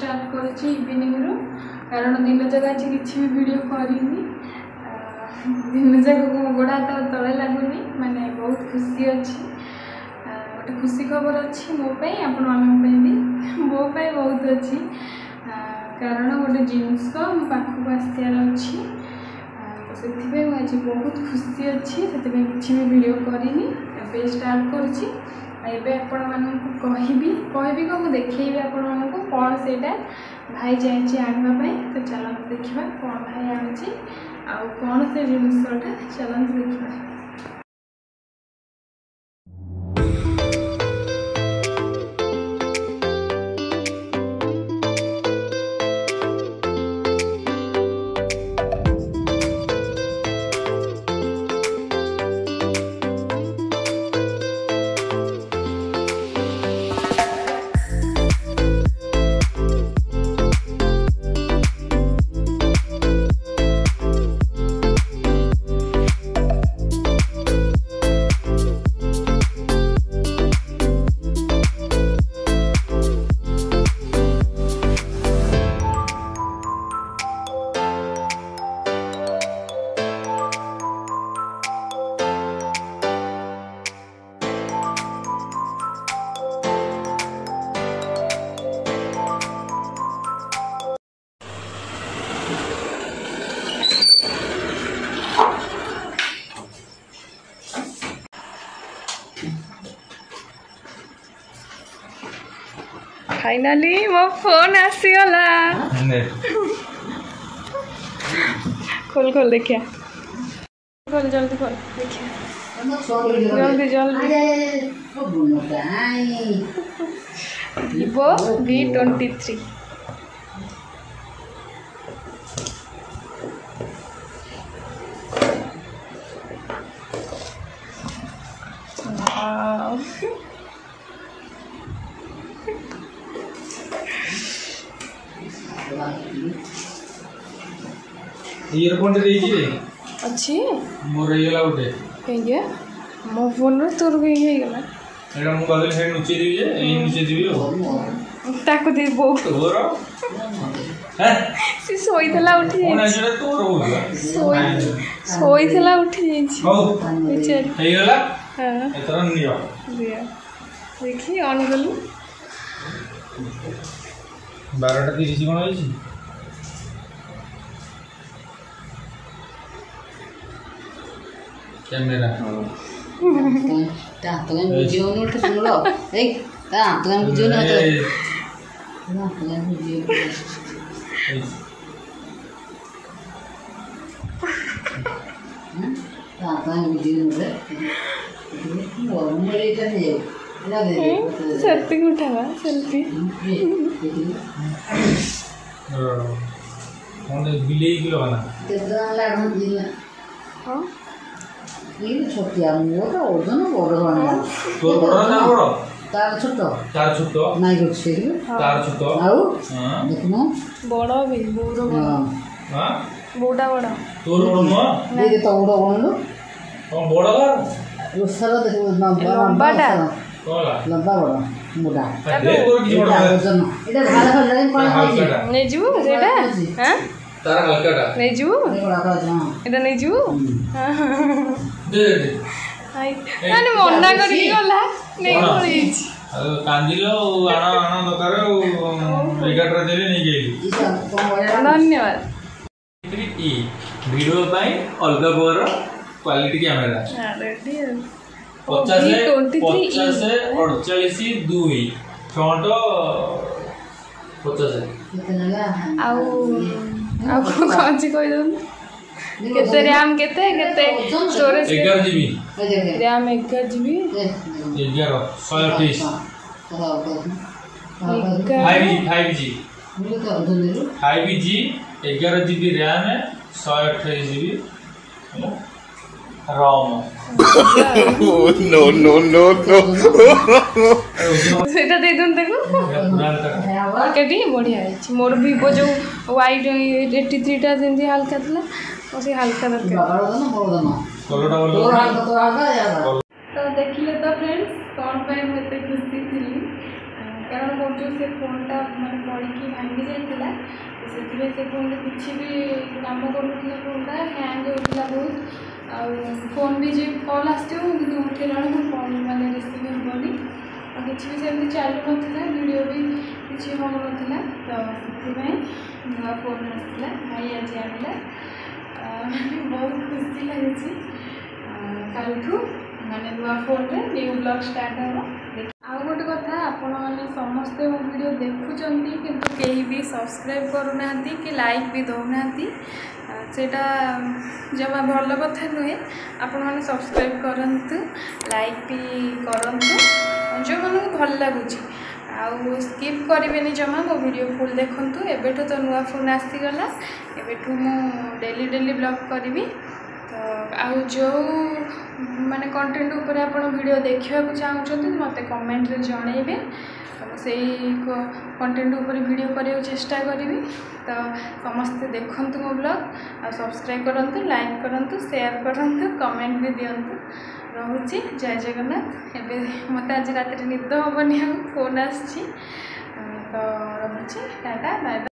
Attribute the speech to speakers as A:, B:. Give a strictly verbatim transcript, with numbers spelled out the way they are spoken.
A: Start करुँची evening रू कारण दिन जगह आज किसी भी वीडियो करनी दिन जगह को गोड़ा तो तले लगुनि माने बहुत खुशी अच्छी गोटे खुशी खबर अच्छी मोपाई आपण मानी भी मोपाई बहुत अच्छी कारण गोटे जिनस मो पाखक आसार अच्छी तो से आज बहुत खुशी अच्छी से किसी भी वीडियो करनी ए स्टार्ट करुँची एबे आपण मानक कहबी कहबी को देखिए आपण मानक कौन से भाई जाइए आने तो चलते देखा कौन भाई आनी आ कौन से जिनसटा चलते देखा। फाइनली मो फोन आसीगला खोल खोल देखिए खोल जल्दी खोल देखिए जल्दी जल्दी Vivo V twenty three
B: earphone दे रे
A: अच्छी
B: मोर रे गेला उठे
A: कहिए मो फोन रो तोर के हे गेला
B: एडा मु बदल हे नुचे दिबी जे ए नुचे दिबी ओ
A: ताको दे बो
B: तोर हैं
A: सी सोईथला उठी
B: कोन आजरा तोर होगा
A: सोई सोईथला उठी जाई
B: हो
A: चल
B: हे गेला
A: हां
B: एतर नियो
A: दिया देखी ऑन कलु
B: बारह टा तीस कोन होई छी कैमरा
C: ता तो वीडियो नोट सुन लो ए ता तो वीडियो ना तो ना तो वीडियो ता तो वीडियो नोट वो मेरे इधर है लगे
A: सेल्फी उठावा सेल्फी
B: कौन बिले किलो बना
C: तेरा लाडू दिन
A: हां
C: ये छोटिया मोटा ओजन बड़ बना
B: तोर बड़ ना बड़
C: तार छोट
B: तार छोट
C: नाइ गोट से
B: तार छोट
C: आउ
B: हां
A: देखनो बड़ भी बोरो बड़
B: हां
A: बोडा बड़
B: तोर बड़ न
C: ये तो बड़ बड़
B: कौन बड़ कर
C: उसरा देखो ना
A: लंबाटा
B: कोला
C: लंबा बड़ मोटा
B: ए तोर की बड़
C: ओजन एटा भाला भाला लाइन कोन
A: नै जीव सेटा हां
B: तारा हल्काटा
A: नै जीव
C: बड़ा का हां
A: एटा नै जीव
B: दे दे
A: हाय माने मन्ना करी गला नै पड़ी
B: कांदिलो आना आना दरकार एगारटा देले नै गेली
A: धन्यवाद
B: ई वीडियो पाई अलगा बोर क्वालिटी कैमरा
A: हां रेडी
B: पचास पचास अड़चालीस दुई फ्रंट पचास
A: आउ आउ कौन सी कोई दन केते रैम केते केते स्टोरेज
B: ग्यारह जीबी
A: रैम ग्यारह जीबी
B: ग्यारह सौ अट्ठाईस five G five G five G ग्यारह जीबी रैम है सौ अट्ठाईस जीबी रोम
D: नो नो नो नो
A: सेटा दे दन देखो केटी बढ़िया है मोर वीवो जो वाइट एटी थ्री टा जेंदी हल्का थला ओसे हल्का दरकार तो देखिले तो फ्रेंड्स कौन पे मते खुशी थी कारण मोर जो से फोन टा माने पड़ी की भांगी से से फोन किसी भी कम करूँ फोनटा हैंग होता बहुत आ फोन भी जी कल आसो उठेला फोन मैंने रिसीव हेनी और किसी भी सेमती चलू ना वीडियो भी किसी हो ना तो से नुआ फोन आसला भाई आज आनला बहुत खुशी लगे कल माने नुआ फोन रे न्यू ब्लॉग स्टार्ट हो आउ गोटे कथा आपण मैंने समस्ते मो वीडियो देखुंट किंतु कहीं भी सब्सक्राइब करूना कि लाइक भी दौना सेटा जमा भल कथा नुहे आपण मैंने सब्सक्राइब करंतु लाइक भी करंतु जो मन भल लगुच आउ स्किप करें जमा मो वीडियो फुल देखंतु एबेठु तो नुआ फोन आसीगला एबेठु मु डेली डेली ब्लॉग करी तो आउ जो माने कंटेंट ऊपर आप वीडियो देखा चाहते मत कमेंट रे जनइबे तो से कंटेंट ऊपर वीडियो करने चेष्टा करी तो समस्ते देखंतु मो ब्लॉग आ सब्सक्राइब करंतु लाइक करंतु शेयर करंतु कमेंट भी दियंतु रहुची जय जगन्नाथ एबे मत आज रात निद हेनी फोन आसी तो रहुची टाटा बाय बाय।